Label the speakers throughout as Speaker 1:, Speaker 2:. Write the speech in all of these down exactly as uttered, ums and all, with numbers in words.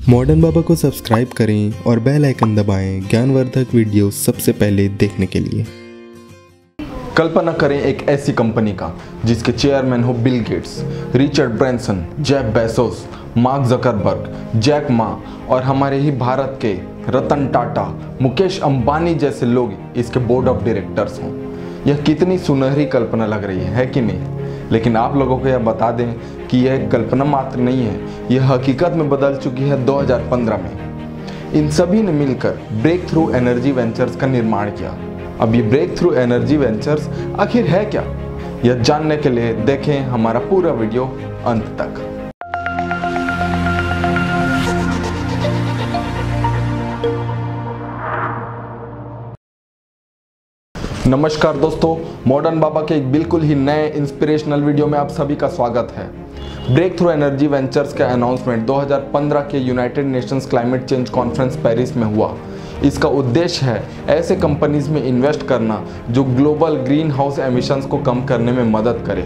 Speaker 1: Modern बाबा को subscribe करें और बेल आइकन दबाएं ज्ञानवर्धक वीडियो सबसे पहले देखने के लिए।
Speaker 2: कल्पना करें एक ऐसी कंपनी का जिसके चेयरमैन हो Bill Gates, Richard Branson, Jeff Bezos, Mark Zuckerberg, Jack Ma और हमारे ही भारत के रतन टाटा, मुकेश अंबानी जैसे लोग इसके बोर्ड ऑफ डायरेक्टर्स हों। यह कितनी सुनहरी कल्पना लग रही है, है कि नहीं? लेकिन आप लोगों को यह बता दें कि यह कल्पना मात्र नहीं है, यह हकीकत में बदल चुकी है दो हज़ार पंद्रह में। इन सभी ने मिलकर ब्रेक थ्रू एनर्जी वेंचर्स का निर्माण किया। अब ये ब्रेक थ्रू एनर्जी वेंचर्स आखिर है क्या, यह जानने के लिए देखें हमारा पूरा वीडियो अंत तक। नमस्कार दोस्तों, मॉडर्न बाबा के एक बिल्कुल ही नए इंस्पिरेशनल वीडियो में आप सभी का स्वागत है। ब्रेक थ्रू एनर्जी वेंचर्स का अनाउंसमेंट दो हज़ार पंद्रह के United Nations Climate Change Conference Paris में हुआ। इसका उद्देश्य है ऐसे कंपनीज में इन्वेस्ट करना जो ग्लोबल ग्रीन हाउस एमिशंस को कम करने में मदद करे।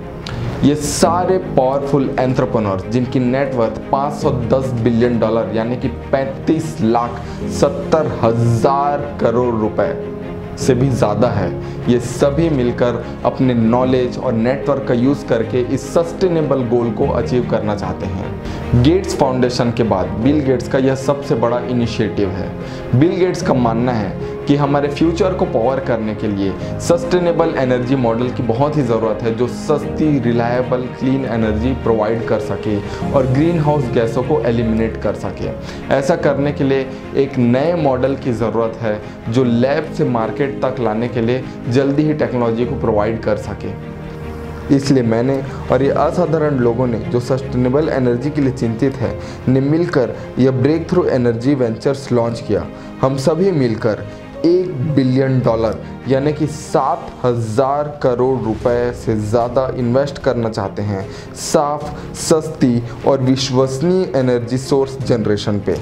Speaker 2: ये सारे पावरफुल एंटरप्रेन्योर्स जिनकी नेटवर्थ पाँच सौ दस बिलियन डॉलर यानी कि पैंतीस लाख सत्तर हजार करोड़ रुपए से भी ज़्यादा है, ये सभी मिलकर अपने नॉलेज और नेटवर्क का यूज़ करके इस सस्टेनेबल गोल को अचीव करना चाहते हैं। गेट्स फाउंडेशन के बाद बिल गेट्स का यह सबसे बड़ा इनिशिएटिव है। बिल गेट्स का मानना है कि हमारे फ्यूचर को पावर करने के लिए सस्टेनेबल एनर्जी मॉडल की बहुत ही ज़रूरत है जो सस्ती, रिलायबल, क्लीन एनर्जी प्रोवाइड कर सके और ग्रीन हाउस गैसों को एलिमिनेट कर सके। ऐसा करने के लिए एक नए मॉडल की ज़रूरत है जो लैब से मार्केट तक लाने के लिए जल्दी ही टेक्नोलॉजी को प्रोवाइड कर सके। इसलिए मैंने और ये असाधारण लोगों ने जो सस्टेनेबल एनर्जी के लिए चिंतित है ने मिलकर यह Breakthrough Energy Ventures launch किया। हम सभी मिलकर एक बिलियन डॉलर यानी कि सात हजार करोड़ रुपए से ज़्यादा इन्वेस्ट करना चाहते हैं साफ, सस्ती और विश्वसनीय एनर्जी सोर्स जनरेशन पे।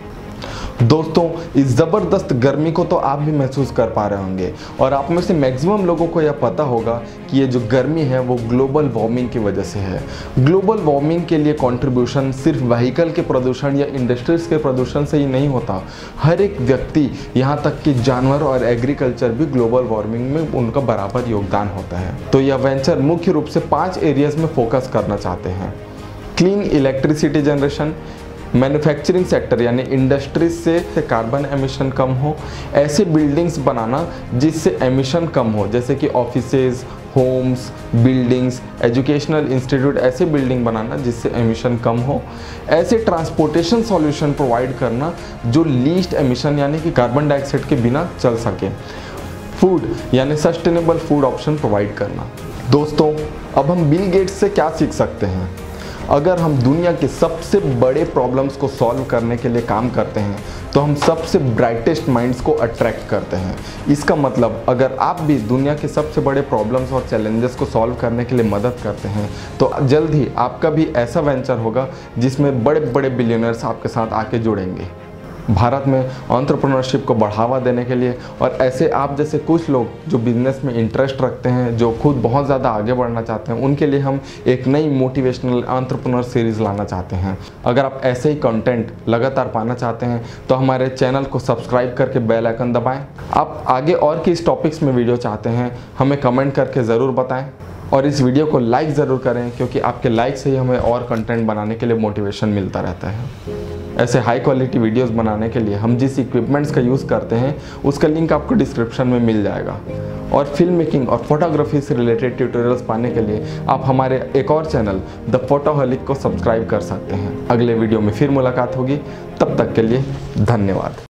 Speaker 2: दोस्तों, इस ज़बरदस्त गर्मी को तो आप भी महसूस कर पा रहे होंगे और आप में से मैक्सिमम लोगों को यह पता होगा कि ये जो गर्मी है वो ग्लोबल वार्मिंग की वजह से है। ग्लोबल वार्मिंग के लिए कंट्रीब्यूशन सिर्फ व्हीकल के प्रदूषण या इंडस्ट्रीज के प्रदूषण से ही नहीं होता। हर एक व्यक्ति, यहाँ तक कि जानवर और एग्रीकल्चर भी ग्लोबल वार्मिंग में उनका बराबर योगदान होता है। तो यह वेंचर मुख्य रूप से पाँच एरियाज में फोकस करना चाहते हैं। Clean electricity generation, manufacturing sector यानी इंडस्ट्रीज से कार्बन एमिशन कम हो, ऐसे बिल्डिंग्स बनाना जिससे एमिशन कम हो, जैसे कि offices, homes, buildings, educational institute, ऐसे बिल्डिंग बनाना जिससे एमिशन कम हो। ऐसे ट्रांसपोर्टेशन सॉल्यूशन प्रोवाइड करना जो लीस्ट एमिशन यानी कि कार्बन डाइऑक्साइड के बिना चल सके। फूड यानी सस्टेनेबल फूड ऑप्शन प्रोवाइड करना। दोस्तों, अब हम बिल गेट्स से क्या सीख सकते हैं? अगर हम दुनिया के सबसे बड़े प्रॉब्लम्स को सॉल्व करने के लिए काम करते हैं तो हम सबसे ब्राइटेस्ट माइंड्स को अट्रैक्ट करते हैं। इसका मतलब अगर आप भी दुनिया के सबसे बड़े प्रॉब्लम्स और चैलेंजेस को सॉल्व करने के लिए मदद करते हैं तो जल्द ही आपका भी ऐसा वेंचर होगा जिसमें बड़े बड़े बिलियनर्स आपके साथ आके जुड़ेंगे। भारत में एंटरप्रेन्योरशिप को बढ़ावा देने के लिए और ऐसे आप जैसे कुछ लोग जो बिजनेस में इंटरेस्ट रखते हैं, जो खुद बहुत ज़्यादा आगे बढ़ना चाहते हैं, उनके लिए हम एक नई मोटिवेशनल एंटरप्रेन्योर सीरीज़ लाना चाहते हैं। अगर आप ऐसे ही कंटेंट लगातार पाना चाहते हैं तो हमारे चैनल को सब्सक्राइब करके बेल आइकन दबाएं। आप आगे और किस टॉपिक्स में वीडियो चाहते हैं हमें कमेंट करके ज़रूर बताएं और इस वीडियो को लाइक ज़रूर करें क्योंकि आपके लाइक से ही हमें और कंटेंट बनाने के लिए मोटिवेशन मिलता रहता है। ऐसे हाई क्वालिटी वीडियोस बनाने के लिए हम जिस इक्विपमेंट्स का यूज़ करते हैं उसका लिंक आपको डिस्क्रिप्शन में मिल जाएगा। और फिल्म मेकिंग और फोटोग्राफी से रिलेटेड ट्यूटोरियल्स पाने के लिए आप हमारे एक और चैनल द फोटोहॉलिक को सब्सक्राइब कर सकते हैं। अगले वीडियो में फिर मुलाकात होगी, तब तक के लिए धन्यवाद।